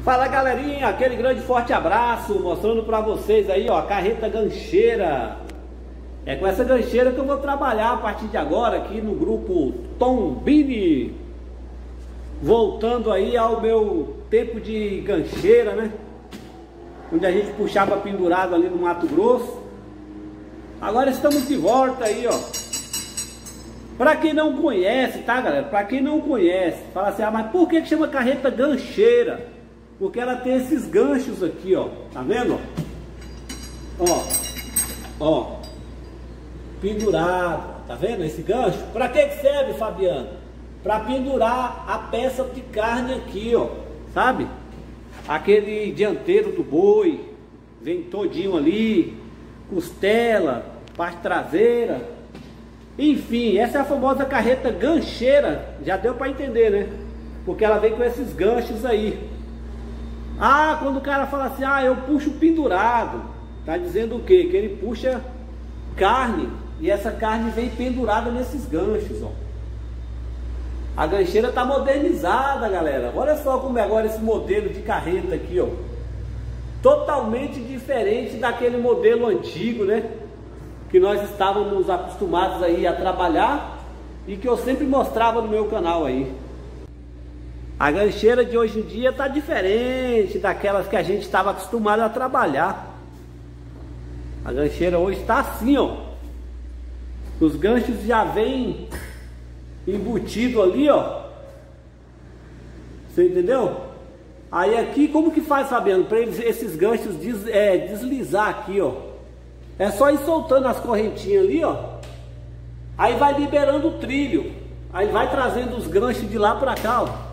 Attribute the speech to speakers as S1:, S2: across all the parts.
S1: Fala galerinha, aquele grande forte abraço, mostrando pra vocês aí, ó, a carreta gancheira. É com essa gancheira que eu vou trabalhar a partir de agora aqui no grupo Tombini. Voltando aí ao meu tempo de gancheira, né? Onde a gente puxava pendurado ali no Mato Grosso. Agora estamos de volta aí, ó. Pra quem não conhece, tá galera? Pra quem não conhece, fala assim, ah, mas por que chama carreta gancheira? Porque ela tem esses ganchos aqui, ó. Tá vendo? Ó. Pendurado. Tá vendo esse gancho? Pra que serve, Fabiano? Pra pendurar a peça de carne aqui, ó. Sabe? Aquele dianteiro do boi. Vem todinho ali. Costela. Parte traseira. Enfim, essa é a famosa carreta gancheira. Já deu pra entender, né? Porque ela vem com esses ganchos aí. Ah, quando o cara fala assim, ah, eu puxo pendurado, tá dizendo o quê? Que ele puxa carne e essa carne vem pendurada nesses ganchos, ó. A gancheira tá modernizada, galera. Olha só como é agora esse modelo de carreta aqui, ó. Totalmente diferente daquele modelo antigo, né? Que nós estávamos acostumados aí a trabalhar e que eu sempre mostrava no meu canal aí. A gancheira de hoje em dia tá diferente daquelas que a gente estava acostumado a trabalhar. A gancheira hoje está assim, ó. Os ganchos já vêm embutido ali, ó. Você entendeu? Aí aqui, como que faz, Fabiano, para esses ganchos deslizar aqui, ó? É só ir soltando as correntinhas ali, ó. Aí vai liberando o trilho. Aí vai trazendo os ganchos de lá para cá, ó.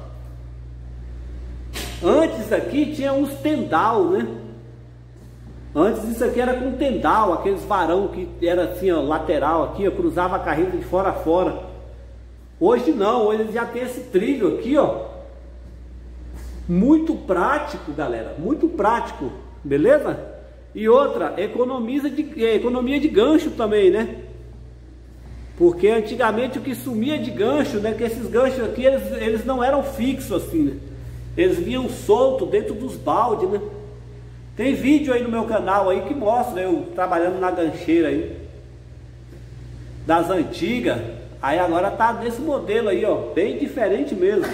S1: Antes aqui tinha uns tendal, né? Antes isso aqui era com tendal, aqueles varão que era assim, ó, lateral aqui, ó, cruzava a carreta de fora a fora. Hoje não, hoje já tem esse trilho aqui, ó. Muito prático, galera, muito prático, beleza? E outra, economia de gancho também, né? Porque antigamente o que sumia de gancho, né? Que esses ganchos aqui, eles não eram fixos assim, né? Eles vinham soltos dentro dos baldes, né? Tem vídeo aí no meu canal aí que mostra eu trabalhando na gancheira aí das antigas. Aí agora tá nesse modelo aí, ó, bem diferente mesmo.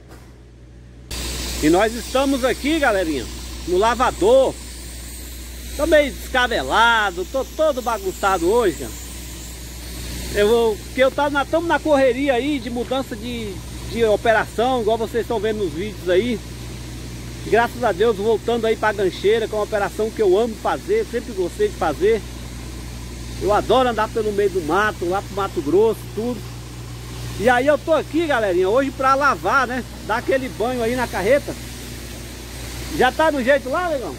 S1: E nós estamos aqui, galerinha, no lavador. Tô meio descabelado, tô todo bagunçado hoje, ó. Estamos na correria aí de mudança de operação, igual vocês estão vendo nos vídeos aí. Graças a Deus, voltando aí pra gancheira, que é uma operação que eu amo fazer, sempre gostei de fazer. Eu adoro andar pelo meio do mato, lá pro Mato Grosso, tudo. E aí eu tô aqui, galerinha, hoje pra lavar, né? Dar aquele banho aí na carreta. Já tá do jeito lá, legal?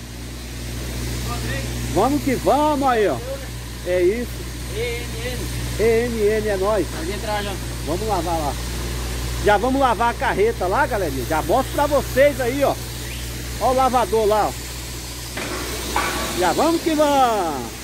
S1: Vamos que vamos aí, ó. É isso. ENN é nóis. Pode entrar já. Vamos lavar lá. Já vamos lavar a carreta lá, galerinha. Já mostro pra vocês aí, ó. Ó o lavador lá, ó. Já vamos que vamos.